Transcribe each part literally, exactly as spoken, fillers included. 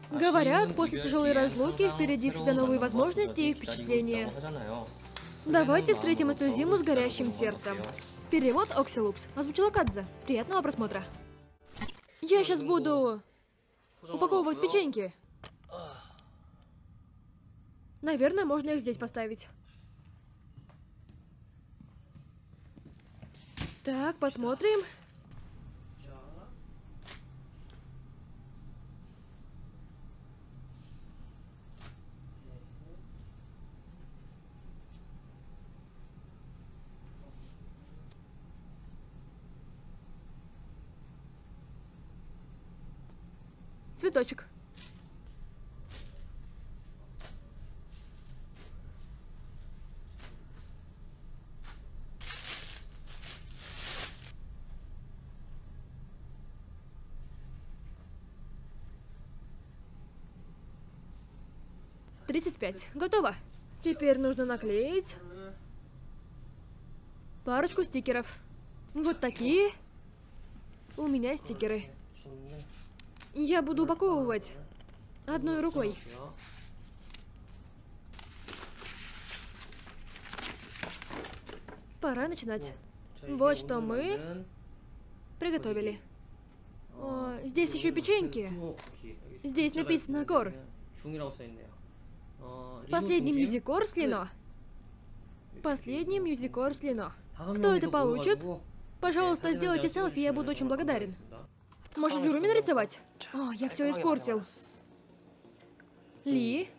Говорят, после тяжелой разлуки впереди всегда новые возможности и впечатления. Давайте встретим эту зиму с горящим сердцем. Перевод Оксилупс. Озвучила Кадза. Приятного просмотра. Я сейчас буду упаковывать печеньки. Наверное, можно их здесь поставить. Так, посмотрим. Цветочек. тридцать пять. Готово. Теперь нужно наклеить парочку стикеров. Вот такие. У меня стикеры. Я буду упаковывать одной рукой. Пора начинать. Вот что мы приготовили. О, здесь еще печеньки. Здесь написано Кор. Последний мюзикор слино. Последний мюзикор слино. Кто это получит? Пожалуйста, сделайте селфи, я буду очень благодарен. Может, Джуруми нарисовать? О, я все испортил. Ли.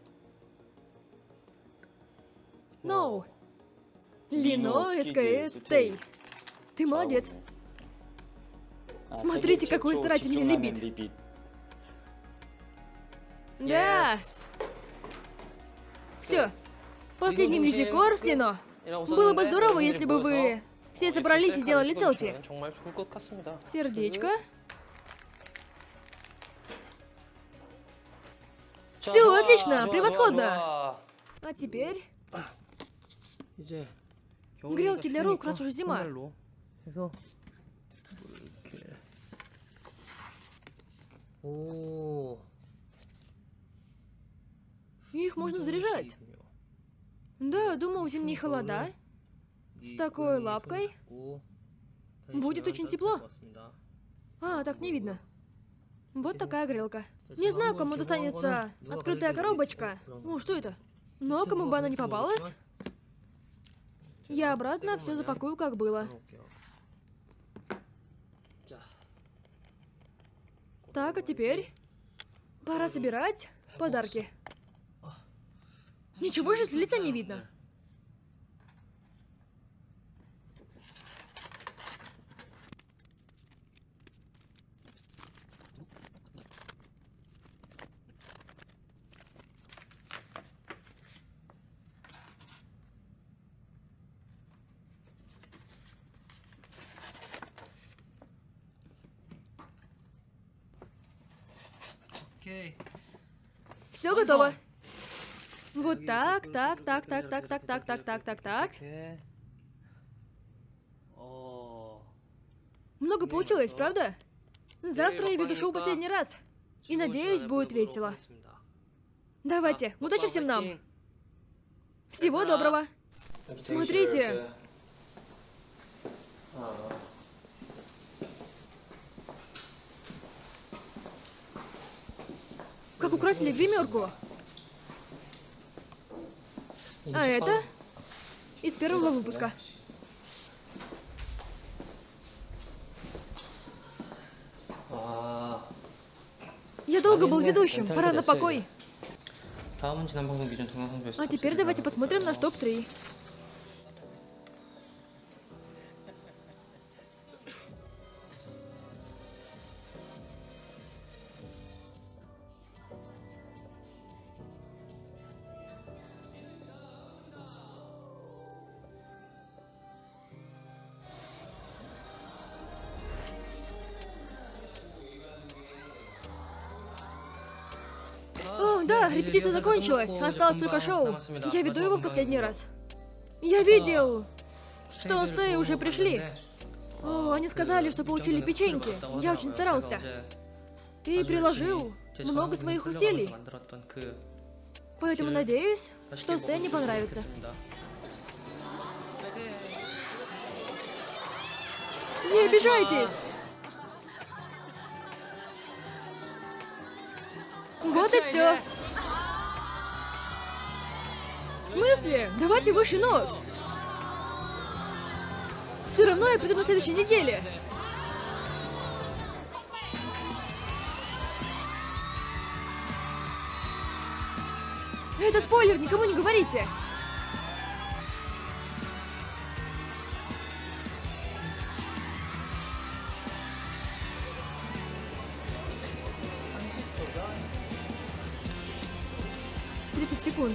Ноу. Лино, СКС, Стей. Ты молодец. Смотрите, какой старательный либит. Да. Все. Последний мюзикор с Лино. Было бы здорово, если бы вы все собрались и сделали селфи. Сердечко. Все, отлично, превосходно. А теперь... Грелки для рук, раз уже зима. Их можно заряжать. Да, думал, в зимние холода с такой лапкой будет очень тепло. А, так не видно. Вот такая грелка. Не знаю, кому достанется открытая коробочка. О, что это? Но кому бы она не попалась, я обратно все запакую, как было. Так, а теперь пора собирать подарки. Ничего же, с лица не видно. Все готово. Вот так, так, так, так, так, так, так, так, так, так, так. Много получилось, правда? Завтра я веду шоу последний раз. И надеюсь, будет весело. Давайте, удачи всем нам. Всего доброго. Смотрите. Как украсили гримерку. А это из первого выпуска. Я долго был ведущим, пора на покой. А теперь давайте посмотрим наш топ три. О, да, репетиция закончилась. Осталось только шоу. Я веду его в последний раз. Я видел, что Стей уже пришли. О, они сказали, что получили печеньки. Я очень старался. И приложил много своих усилий. Поэтому надеюсь, что Стэнни понравится. Не обижайтесь! Вот и все. В смысле? Давайте выше нос. Все равно я приду на следующей неделе. Это спойлер, никому не говорите. тридцать секунд.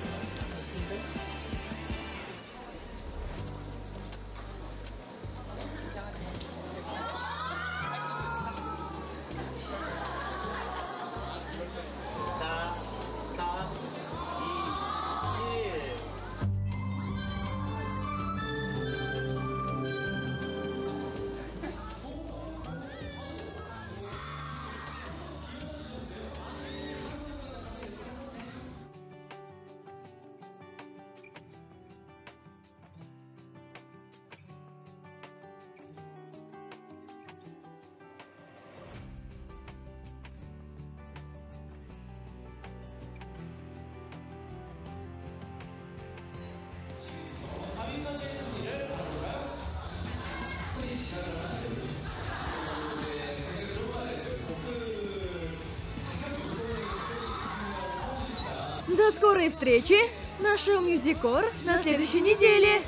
До скорой встречи на шоу Мьюзикор на следующей неделе.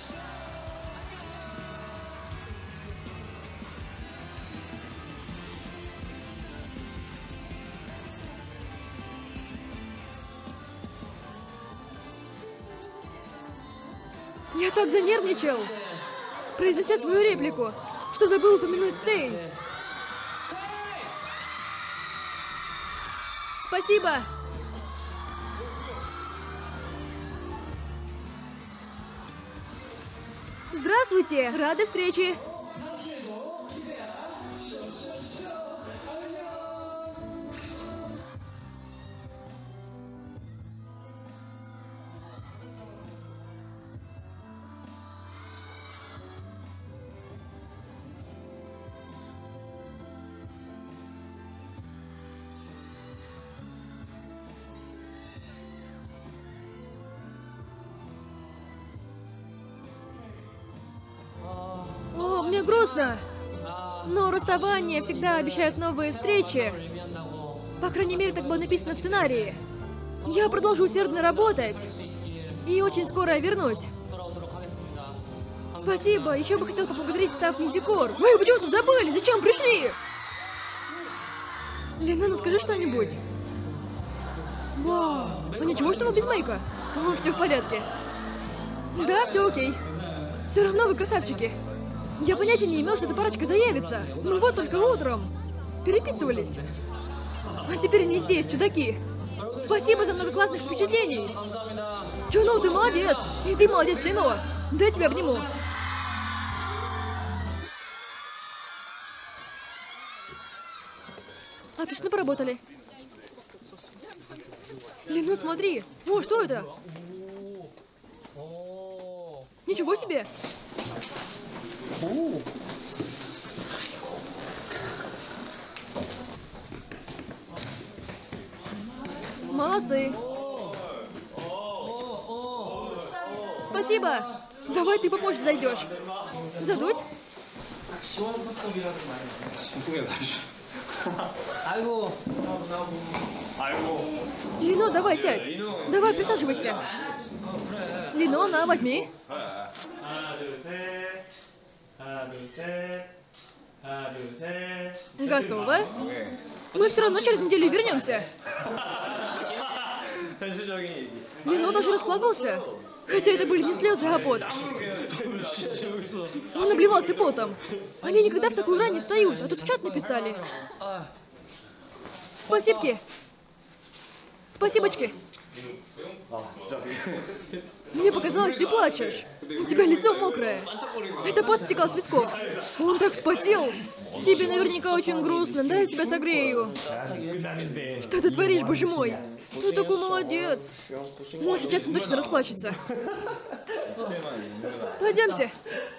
Я так занервничал, произнося свою реплику, что забыл упомянуть Стей. Спасибо. Здравствуйте! Рады встрече! О, мне грустно. Но расставания всегда обещают новые встречи. По крайней мере, так было написано в сценарии. Я продолжу усердно работать. И очень скоро вернусь. Спасибо. Еще бы хотел поблагодарить став Мьюзикор. Эй, почему тут забыли? Зачем пришли? Лина, ну скажи что-нибудь. Вау. А ничего, что вы без мейка? О, все в порядке. Да, все окей. Все равно вы красавчики. Я понятия не имел, что эта парочка заявится. Ну вот только утром. Переписывались. А теперь они здесь, чудаки. Спасибо за много классных впечатлений. Чуну, ты молодец. И ты молодец, Лино. Дай тебя обниму. Отлично поработали. Лино, смотри. О, что это? Ничего себе. Молодцы. Спасибо. Давай ты попозже зайдешь. Задуть? Лино, давай сядь. Давай присаживайся. Лино, на, возьми. Готово? Мы все равно через неделю вернемся. Лино даже расплакался. Хотя это были не слезы, а пот. Он обливался потом. Они никогда в такую рань не встают, а тут в чат написали. Спасибки. Спасибочки. Мне показалось, ты плачешь. У тебя лицо мокрое. Это пот стекал с висков. Он так вспотел. Тебе наверняка очень грустно. Дай я тебя согрею. Что ты творишь, боже мой? Ты такой молодец. Ну, сейчас он точно расплачется. Пойдемте.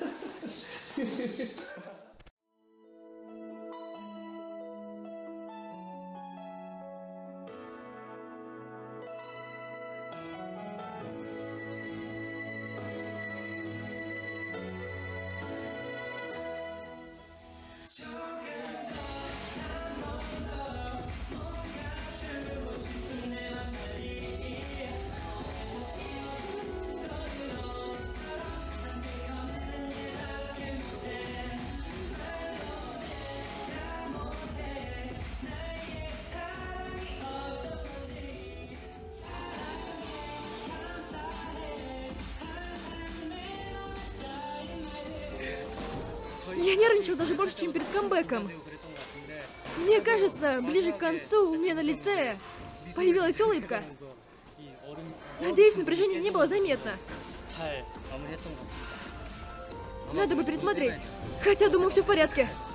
Я нервничал даже больше, чем перед камбэком. Мне кажется, ближе к концу у меня на лице появилась улыбка. Надеюсь, напряжение не было заметно. Надо бы пересмотреть. Хотя, думаю, все в порядке.